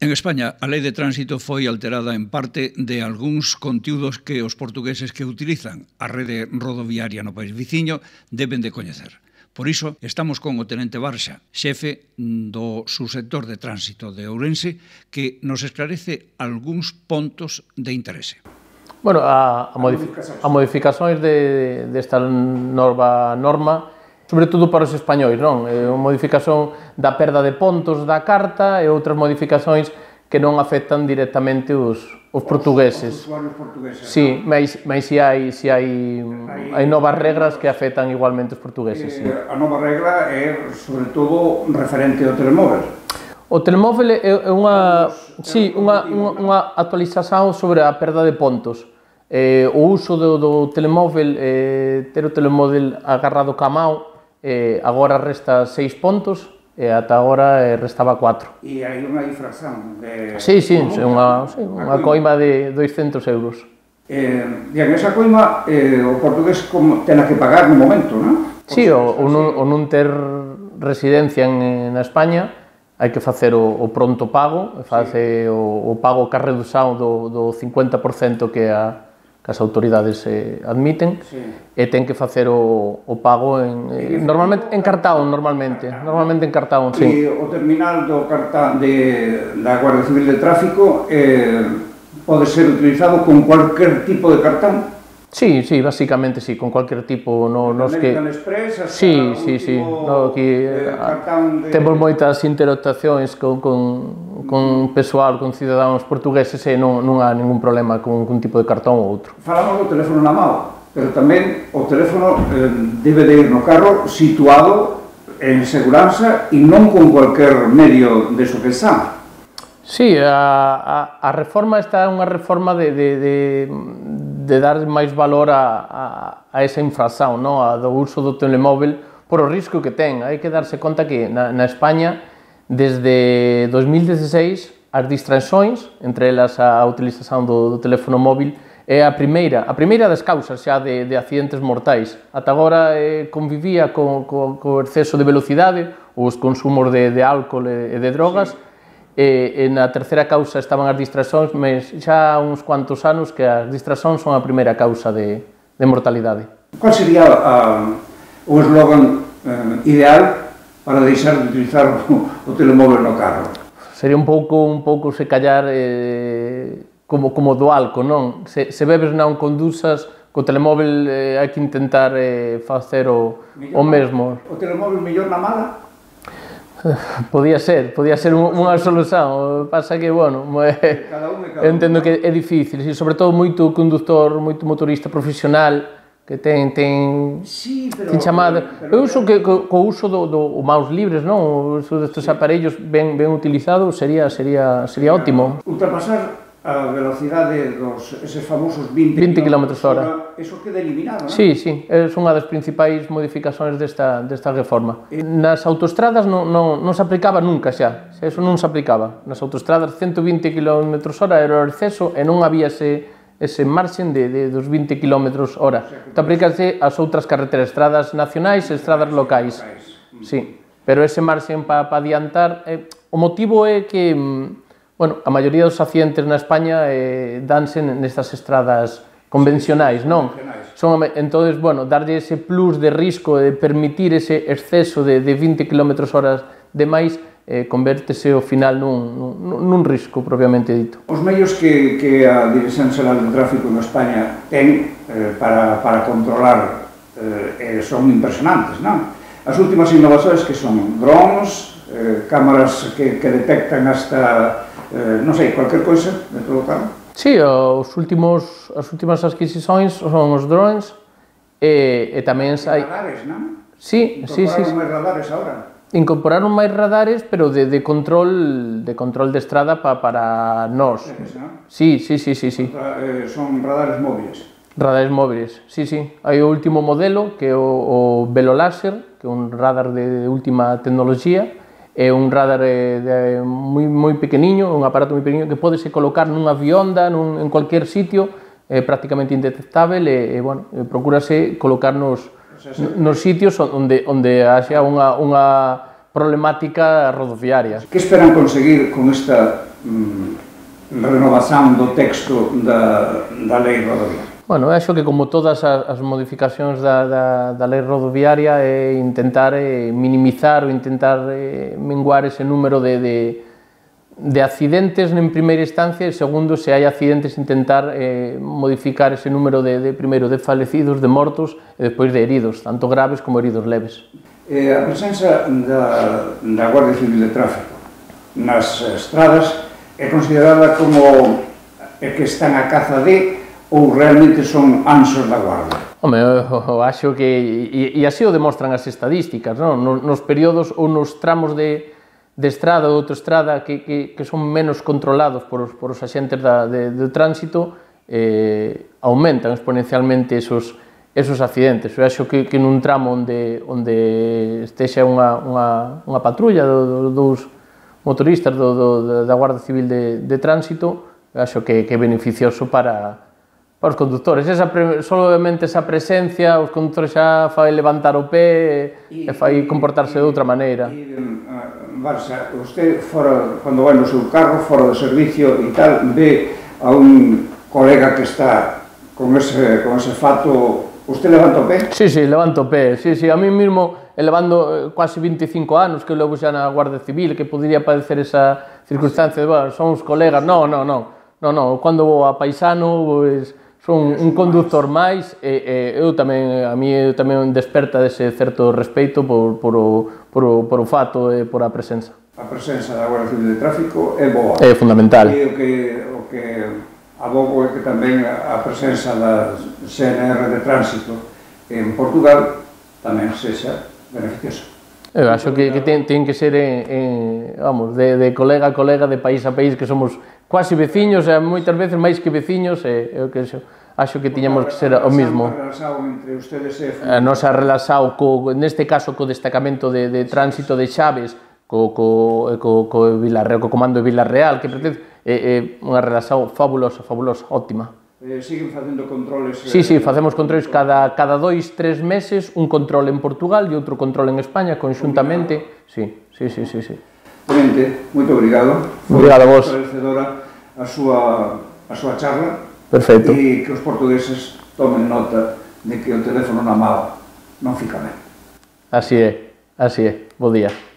En España, a lei de tránsito foi alterada en parte de algúns contiúdos que os portugueses que utilizan a rede rodoviaria no país veciño deben de coñecer. Por iso, estamos con o Tenente Barxa, xefe do subsector de tránsito de Ourense, que nos esclarece algúns pontos de interese. Bueno, a modificacións desta nova norma, sobre todo para os españois, non? É unha modificación da perda de pontos da carta e outras modificacións que non afectan directamente os portugueses. Os usuarios portugueses. Sí, mas si hai novas regras que afectan igualmente os portugueses. A nova regra é, sobre todo, referente ao telemóvel. O telemóvel é unha actualización sobre a perda de pontos. O uso do telemóvel, ter o telemóvel agarrado ca mão, agora resta 6 pontos e ata agora restaba 4. E hai unha infracción de... Sí, unha coima de 200 euros. Bien, esa coima o portugués tena que pagar no momento, non? Sí, o non ter residencia na España, hai que facer o pronto pago, facer o pago que ha redução do 50% que as autoridades admiten, e ten que facer o pago normalmente en cartón, normalmente en cartón, sí. E o terminal do cartón da Guardia Civil de Tráfico pode ser utilizado con cualquier tipo de cartón? Sí, básicamente sí, con cualquier tipo, American Express, hasta sí, aquí temos moitas interactuacións con persoal, con cidadáns portugueses e non há ningún problema con un tipo de cartón ou outro. Falamos do teléfono na mão, pero tamén o teléfono debe de ir no carro situado en seguranza e non con cualquier medio de sopesar. Sí, a reforma está unha reforma de dar máis valor a esa infracción, do uso do telemóvel por o risco que ten. Hai que darse conta que na España, desde 2016, as distraccións, entre elas a utilización do teléfono móvil, é a primeira das causas xa de accidentes mortais. Ata agora convivía co exceso de velocidade, os consumos de álcool e de drogas, e na terceira causa estaban as distraccións, mas xa há uns cuantos anos que as distraccións son a primeira causa de mortalidade. Qual sería o eslogan ideal para deixar de utilizar o telemóvel no carro? Sería un pouco se callar como do álcool, non? Se bebes non conduzas, co telemóvel hai que intentar facer o mesmo. O telemóvel mellor na mala? Podía ser unha solución, pasa que, bueno, entendo que é difícil, sobre todo moito conductor, moito motorista profesional que ten chamada. Eu uso que co uso do mouse libres, non? O uso destes aparellos ben utilizados sería ótimo. Ultrapasar a velocidade eses famosos 20 km/h, eso queda eliminado, non? Sí, é unha das principais modificacións desta reforma. Nas autostradas non se aplicaba nunca xa, eso non se aplicaba. Nas autostradas 120 km/h era o exceso e non había ese marxen dos 20 km/h. Te aplicase as outras carreteras, estradas nacionais e estradas locais. Sí, pero ese marxen para adiantar, o motivo é que a maioría dos accidentes na España danse nestas estradas convencionais, non? Entón, darlle ese plus de risco de permitir ese exceso de 20 km/h de máis convértese ao final nun risco propiamente dito. Os medios que a Dirección Xeral de Tráfico en España ten para controlar son impresionantes, non? As últimas innovacións que son drones, cámaras que detectan hasta non sei, cualquier coisa dentro do carro? Sí, as últimas adquisicións son os drones e tamén hai... Radares, non? Sí. Incorporaron máis radares agora? Incorporaron máis radares, pero de control de estrada para nós. Sí. Son radares móviles? Radares móviles, sí. Hai o último modelo, que é o Veloláser, que é un radar de última tecnoloxía. É un radar moi pequeniño, un aparato moi pequeniño que podese colocar nunha avionda, en cualquier sitio, prácticamente indetectável e procúrase colocar nos sitios onde haxa unha problemática rodoviaria. Que esperan conseguir con esta renovación do texto da lei rodoviaria? Bueno, acho que como todas as modificacións da lei rodoviaria é intentar minimizar ou intentar menguar ese número de accidentes en primeira instancia e segundo, se hai accidentes, intentar modificar ese número primeiro de falecidos, de mortos e despois de heridos, tanto graves como heridos leves. A presenza da Guardia Civil de Tráfico nas estradas é considerada como que están a caza de ou realmente son anxos da Guardia? Home, eu acho que, e así o demostran as estadísticas, non? Nos períodos ou nos tramos de estrada ou autoestrada que son menos controlados por os axentes de tránsito, aumentan exponencialmente esos accidentes. Eu acho que nun tramo onde estexa unha patrulla dos motoristas da Guardia Civil de Tránsito, eu acho que é beneficioso para os conductores. Solamente esa presencia, os conductores xa fai levantar o pé e fai comportarse de outra maneira. Barça, usted, cando vai no seu carro, fora do servicio e tal, ve a un colega que está con ese fato, usted levanta o pé? Sí, levanto o pé. Sí, a mí mesmo, elevando quase 25 anos que eu levo xa na Guardia Civil, que podría padecer esa circunstancia de, bueno, son os colegas, non. Cando vou a paisano, pois, son un conductor máis e a mí tamén desperta dese certo respeito por o fato e por a presenza. A presenza da Guardia Civil de Tráfico é boa. É fundamental. E o que abogo é que tamén a presenza da CNR de Tránsito en Portugal tamén sexa beneficiosa. Eu acho que ten que ser de colega a colega, de país a país, que somos quasi veciños, e moitas veces máis que veciños, acho que tiñamos que ser o mismo. A nosa relación, neste caso, co destacamento de tránsito de Chaves, co comando de Vilarreal, que é unha relación fabulosa, óptima. Siguen facendo controles? Sí, facemos controles cada 2-3 meses, un control en Portugal e outro control en España, conxuntamente. Sí. Tenente, moito obrigado. Obrigado a vos. Foi esclarecedora a súa charla. Perfecto. E que os portugueses tomen nota de que o teléfono na mão non fica ben. Así é. Bo día.